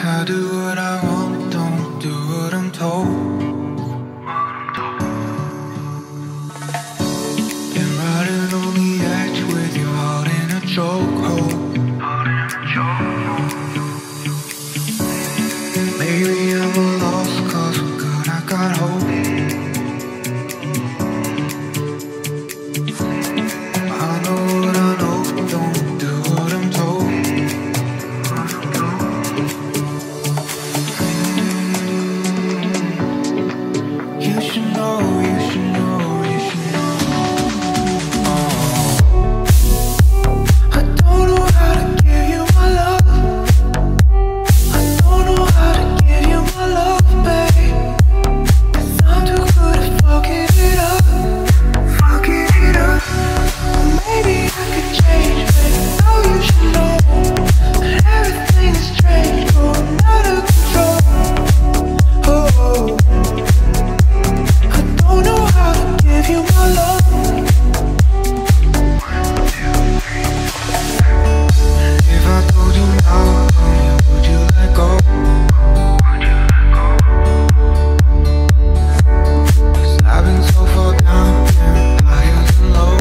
I do what I want, don't do what I'm told. Been riding on the edge with your heart in a chokehold. Maybe I'm a lost cause for good I got hope. I know what I know, don't do what I'm told. You should know, you should know, you should know. I don't know how to give you my love. I don't know how to give you my love, babe. 'Cause I'm too good at fucking it up. Fucking it up. Maybe I could change, babe. No, you should know that everything is strange, but I'm out of control. Oh, I don't know how to give you my love. If I told you now, honey, would you let go? 'Cause I've been so far down, and highs and lows.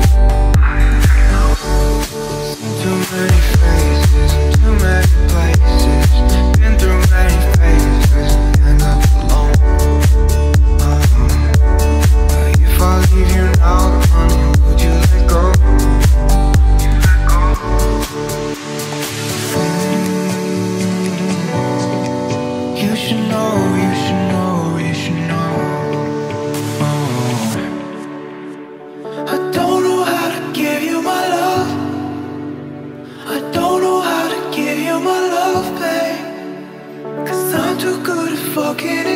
Seen too many faces, too many places. Been through many phases, end up alone. But if I leave you now, honey, would you let go? You should know, you should know, you should know. I don't know how to give you my love. I don't know how to give you my love, babe. 'Cause I'm too good at fucking